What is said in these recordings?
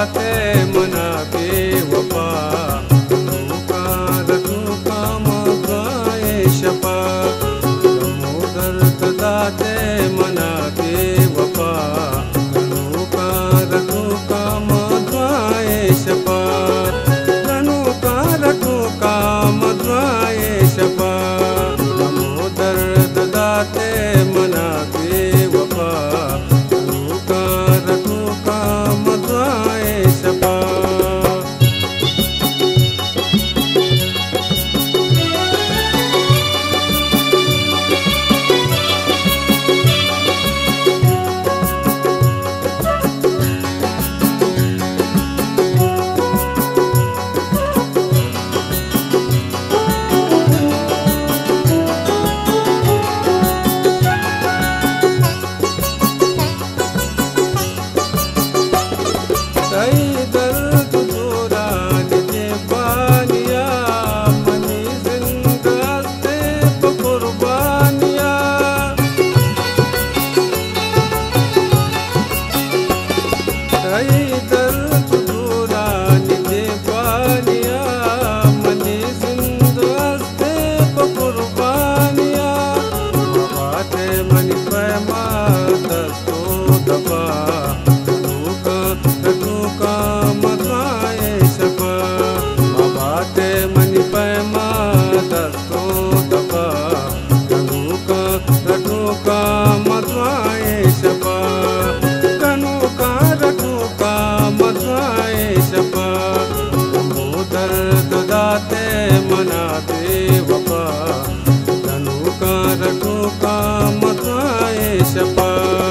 दाते मना बेवफा का रखू काम दुआए शफा दर्द दाते मना बेवफा का रखू काम दुआए शफा का रखू काम दुआए शफा दर्द दाते मना बेवफा का रखू काम दुआए शफा। दर्द दूरान के बानिया मनी जिंदा से कुर्बानिया दर्द दूरान के बानिया मनी जिंदा से कुर्बानिया बातें मनी पैमा दस्तो दबा काम दुआए शफा बाते मनी पैमा दस्तो दफा कनू काम दुआए शफा कनू का रखू काम दुआए शफा दर्द दाते मना बेवफा कनू का रखू काम दुआए शफा।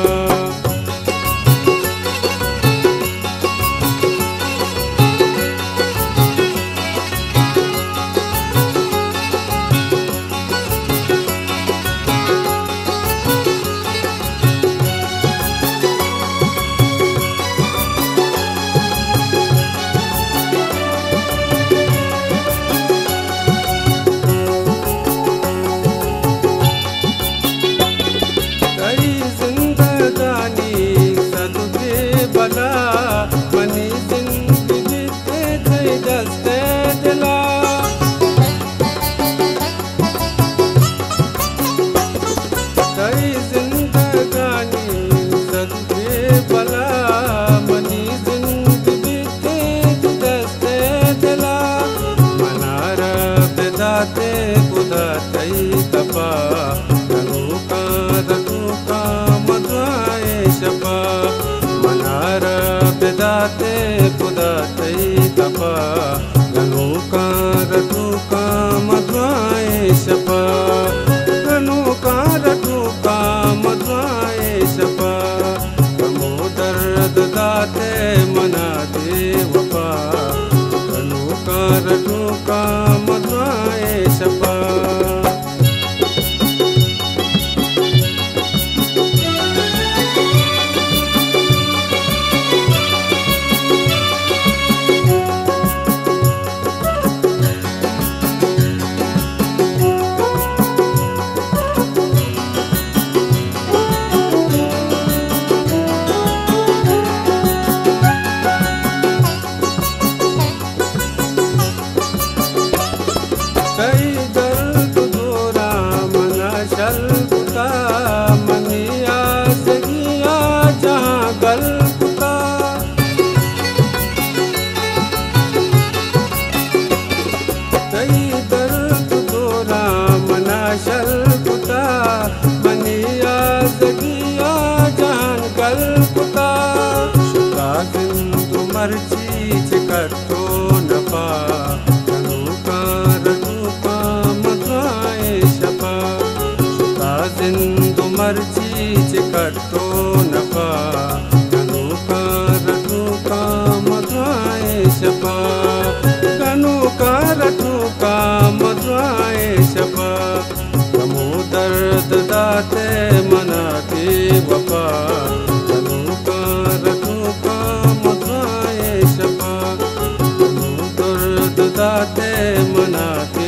मनी जिंदगी ते दस्ते दिला जिंदगानी सदके बला मनी जिंदगी ते दस्ते दिला मनारा बेदाते खुदा तई दफा कनू का रखू काम दुआए शफा मनारा बेदाते खुदा तई दफा गनू का रखू काम दुआए शफा गनू का रखू काम दुआए शफा गमो दर्द दाते मना बेवफा गनू का रखू काम दुआए शफा। दर्द दूरा मना शल्कुता मनिया सगिया जहाँ गलकुता दर्द दूरा मना शल्कुता मनिया सगिया जहाँ गलकुता शुका जिंदु मर्जी चिकटो नफा जिंदु मर्जी चिकटो नफा कनू का रखू काम दुआए शफा कनू का रखू काम दुआए शफा गमो दर्द दाते मना बेवफा कनू का रखू काम दुआए शफा गमो दर्द दाते मना